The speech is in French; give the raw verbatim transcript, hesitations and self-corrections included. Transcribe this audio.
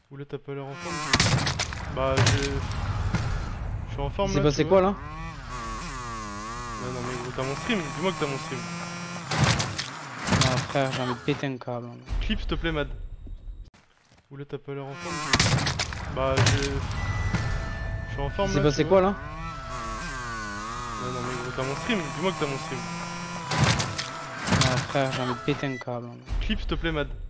Oula, t'as pas l'air en forme? Bah, j'ai... Je suis en forme. C'est passé quoi là? Ouais, non mais gros, t'as mon stream, dis-moi que t'as mon stream. Non frère, j'ai envie de péter un câble. Clip s'il te plaît, Mad. Oula, t'as pas l'air en forme? Bah, j'ai... Je suis en forme. C'est passé quoi là? Ouais, non mais gros, t'as mon stream, dis-moi que t'as mon stream. Non frère, j'ai envie de péter un câble. Clip s'il te plaît, Mad.